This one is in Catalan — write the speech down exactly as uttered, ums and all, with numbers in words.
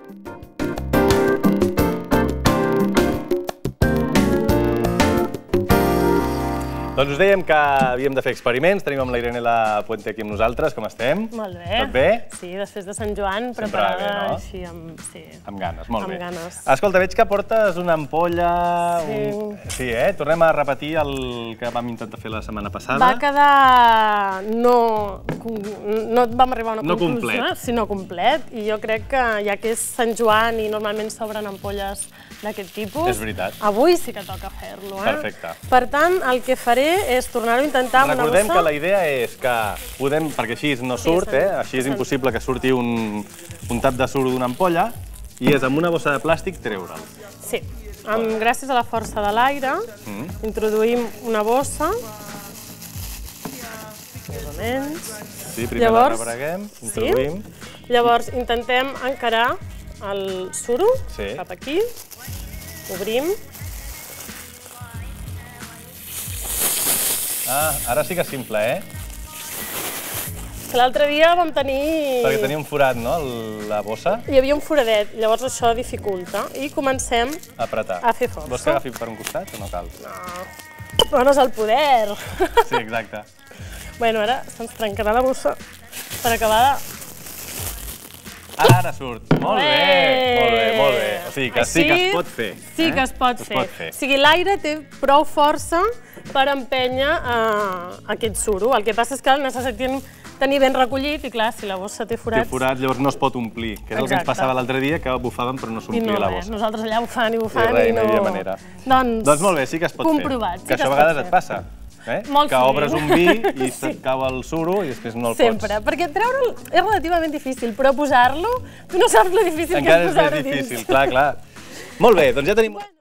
Doncs us dèiem que havíem de fer experiments. Tenim amb la Irene La Puente aquí amb nosaltres. Com estem? Molt bé. Tot bé? Sí, després de Sant Joan, preparada així amb... Amb ganes, molt bé. Amb ganes. Escolta, veig que portes una ampolla... Sí. Sí, eh? Tornem a repetir el que vam intentar fer la setmana passada. Va quedar... no... no vam arribar a una conclusió, sinó complet. I jo crec que, ja que és Sant Joan i normalment s'obren ampolles d'aquest tipus... És veritat. Avui sí que toca fer-lo, eh? Perfecte. Per tant, el que faré és tornar-ho a intentar amb una bossa... Recordem que la idea és que podem, perquè així no surt, eh? Així és impossible que surti un, un tap de suro d'una ampolla, i és amb una bossa de plàstic treure'l. Sí, amb, gràcies a la força de l'aire, mm. introduïm una bossa, més o menys. Sí, primer Llavors, la rebreguem, introduïm. Sí. Llavors intentem encarar el suro sí. cap aquí, obrim. Ah, ara sí que és simple, eh? L'altre dia vam tenir... Perquè tenia un forat, no, la bossa? Hi havia un foradet, llavors això dificulta. I comencem a apretar. A fer força. Vols que agafi per un costat o no cal? No, però no és el poder. Sí, exacte. Bueno, ara se'ns trencarà la bossa per acabar de... Ara surt. Molt bé, molt bé, molt bé. O sigui que sí que es pot fer. Sí que es pot fer. O sigui, l'aire té prou força per empènyer aquest suro. El que passa és que necessitem tenir ben recollit i, clar, si la bossa té forats... Té forats, llavors no es pot omplir, que és el que ens passava l'altre dia, que bufàvem però no s'omplia la bossa. Nosaltres allà bufant i bufant i no... no hi havia manera. Doncs molt bé, sí que es pot fer. Comprovat, sí que això a vegades et passa. Que obres un vi i se't cau el suro i després no el pots. Sempre, perquè treure'l és relativament difícil, però posar-lo, tu no saps lo difícil que és posar-ho dins. Encara és més difícil, clar, clar. Molt bé, doncs ja tenim...